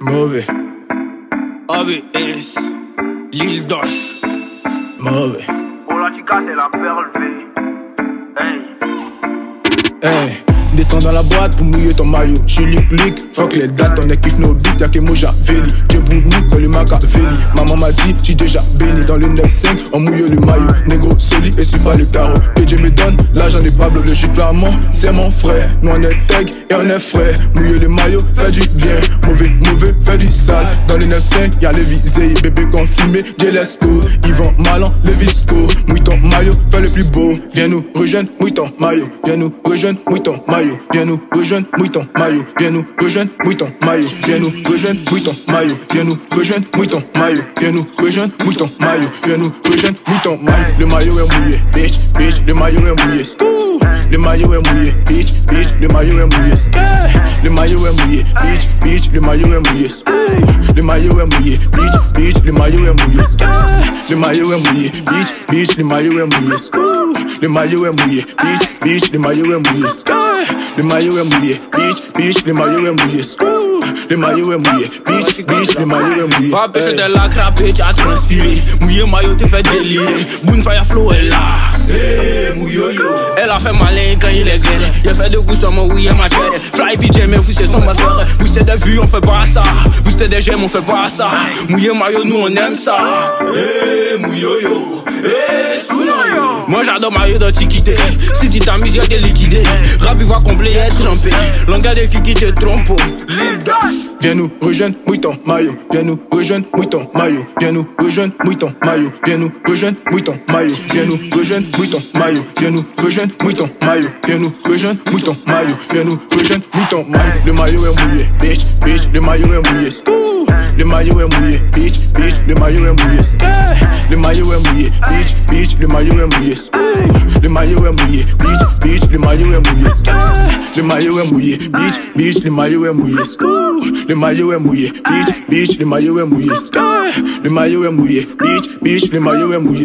Mauvais. ABS, Lil Dash. Mauvais. Pour la chica, c'est la perle V. Hey. Hey. Descends dans la boîte pour mouiller ton maillot. J'suis lick, fuck les dates, on équipe nos beats, y'a que Moja Veli. Dieu Bouni, dans le Machiavelli. Maman m'a dit, j'suis déjà béni. Dans le 9-5, on mouille le maillot. Négro solide et suis pas le tarot. Que Dieu me donne, l'argent des Pablo, le shit flamand, c'est mon frère. Nous on est tech et on est frère. Mouiller le maillot, fait du bien. Mauvais, fait du sale. Dans le 9-5, y'a les visés, bébé confirmé, let's go. Yvan Malan, le visco. Mouille ton maillot, fais le plus beau. Viens nous rejoindre, mouille ton maillot. Viens nous rejoindre, mouille ton maillot. Viens nous rejoindre, mouille ton maillot. Viens nous rejoindre, mouille ton maillot. Viens nous rejoindre, mouille ton maillot. Viens nous rejoindre, mouille ton maillot. Viens nous rejoindre, mouille ton maillot. Viens nous rejoindre, mouille ton maillot. Le maillot est mouillé, bitch, le maillot est mouillé. Le maillot est mouillé, bitch, le maillot est mouillé. Le maillot est mouillé, bitch, le maillot est mouillé. Le maillot est mouillé, bitch, le maillot est mouillé. Le maillot est mouillé, bitch, le maillot est mouillé. Le maillot est mouillé, bitch, le maillot est mouillé. Le maillot est mouillé, bitch, le maillot est mouillé. Le maillot est mouillé, bitch, le maillot est mouillé. Va pêcher de la crape, tu as transpiré. Mouillé maillot, t'es fait délirer. Boonfire flow est là. Hey, mouilloyo. Elle a fait malin quand il est grêle. Il a fait de coups sur mon oui et ma chair. Fly PJ, mais vous c'est son master. Booster des vues, on fait pas ça. Booster des gemmes, on fait pas ça. Mouillé maillot, nous on aime ça. Hey, mouilloyo. Hey, sounoyo. Moi j'adore maillot d'antiquité. Si tu t'amuses, y'a t'es liquidé. Rap, il va complet, être trempé. Langage de kiki, t'es trompo. Lil Dash. Viens nous rejoindre, mouille ton maillot. Viens nous rejoindre, mouille ton maillot. Viens nous rejoindre, mouille ton maillot. Viens nous rejoindre, mouille ton maillot. Viens nous rejoindre, mouille ton maillot. Viens nous rejoindre, mouille ton maillot. Viens nous rejoindre, mouille ton maillot. Viens nous rejoindre, mouille ton maillot. Le maillot est mouillé, bitch, le maillot est mouillé. Le maillot est mouillé, bitch, le maillot est mouillé. Le maillot est mouillé, bitch, le maillot est mouillé. Le maillot est mouillé, bitch, le maillot est mouillé. Le maillot est mouillé, bitch, le maillot est mouillé. Le maillot est mouillé, bitch, le maillot est mouillé. Le maillot est mouillé, bitch, le maillot est mouillé.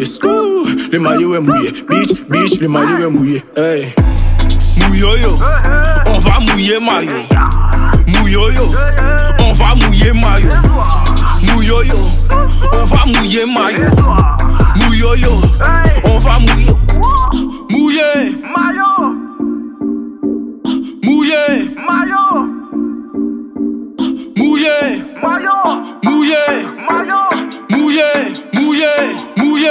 Le maillot est mouillé, bitch, le maillot est mouillé. Hey. Mouilloyo, on va mouiller maillot. Mouilloyo, on va mouiller maillot. Mouilloyo, on va mouiller maillot. Mouilloyo, on va mouiller. Mouiller Maillot, Mouiller maillot, Mouiller maillot, Mouiller maillot, Mouiller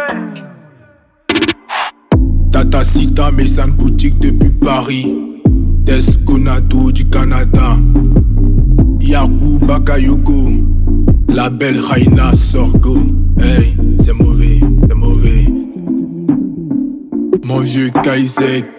Tatacita, Maison boutique depuis Paris. Desconado du Canada. Yaku Bakayoko. La belle Raina Sorgo. Hey, c'est mauvais. Mon vieux Kaiser